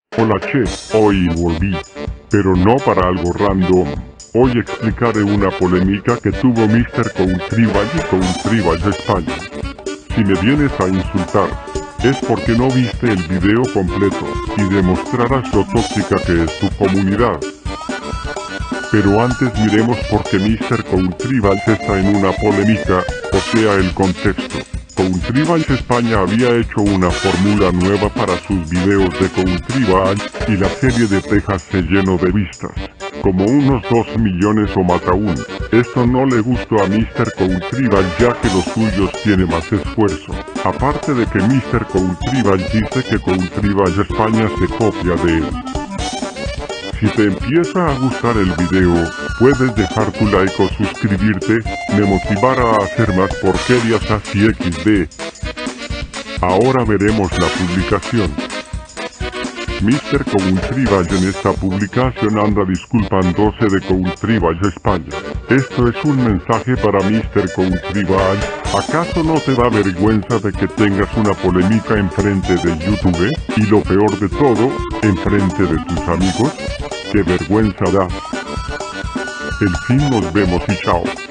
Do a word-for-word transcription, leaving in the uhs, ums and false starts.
Hola che, hoy volví, pero no para algo random. Hoy explicaré una polémica que tuvo mister Countryballs y Countryballs España. Si me vienes a insultar, es porque no viste el video completo y demostrarás lo tóxica que es tu comunidad. Pero antes miremos por qué mister Countryballs está en una polémica, o sea el contexto. Countryballs España había hecho una fórmula nueva para sus videos de Countryballs, y la serie de Texas se llenó de vistas, como unos dos millones o más aún. Esto no le gustó a mister Countryballs ya que los suyos tiene más esfuerzo. Aparte de que mister Countryballs dice que Countryballs España se copia de él. Si te empieza a gustar el video, puedes dejar tu like o suscribirte, me motivará a hacer más porquerías así equis de. Ahora veremos la publicación. mister Countryballs en esta publicación anda disculpándose de Countryballs España. Esto es un mensaje para mister Countryballs. ¿Acaso no te da vergüenza de que tengas una polémica enfrente de YouTube? Y lo peor de todo, enfrente de tus amigos. ¡Qué vergüenza da! En fin, nos vemos y chao.